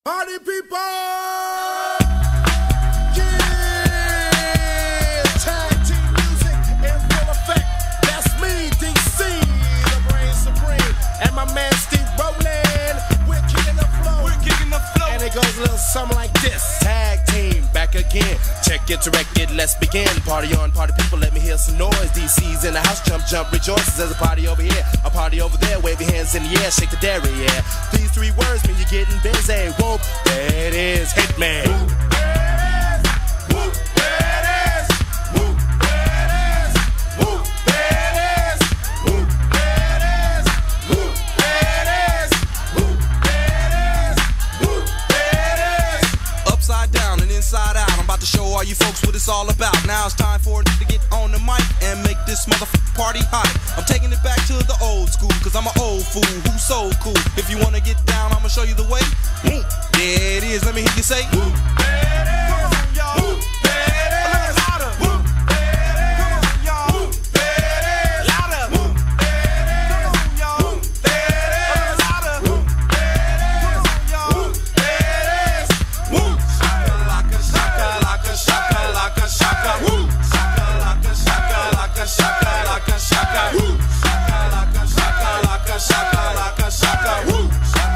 Party people! Yeah! Tag team music in full effect. That's me, DC, the brain supreme. And my man Steve Rowland. We're kicking the flow. We're kicking the flow. And it goes a little something like this. Tag team, back again. Check it, direct it, let's begin. Party on, party people, let me hear some noise. DC's in the house, jump, jump, rejoices. There's a party over here, a party over there. Wave your hands in the air, shake the dairy, yeah. These three words mean you're getting busy. Whoop, there it is, Hitman. Whoop, there it is. Whoop, there it is. Whoop, there it is. Whoop, there it is. Whoop, there it is. Whoop, there it is. Whoop, there it is. Whoop, there it is. Upside down and inside out, I'm about to show all you folks what it's all about. Now it's time for it to get on the mic and make this motherfucking party hot. I'm taking it back to the old school, cause I'm an old fool who's so cool. If you wanna get down, I'ma show you the way. There it is, let me hear you say whoop, there it is. Come on, y'all. Whoop, there it is. A little louder. Whoop, there it is. Come on, y'all. Whoop, there it is. Louder. Whoop, there it is. Come on, y'all. Whoop, there it is. A little louder. Whoop, there it is. Come on, y'all. Whoop, there it is. Whoop, shaka, shaka, shaka, shaka, shaka. Whoop, shaka, shaka, shaka, shaka. Whoop, shaka, shaka, shaka, shaka. Whoop,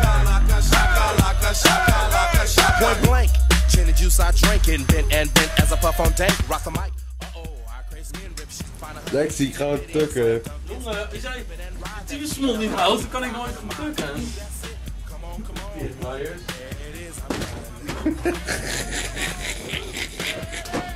point blank, gin and juice I drinking, bent and bent as I puff on dank, rock the mic. I crazy and rip shit. Lexi, ik ga hem tukken. Jongen, als jij die smol niet houdt, dan kan ik nooit van tukken. Hier,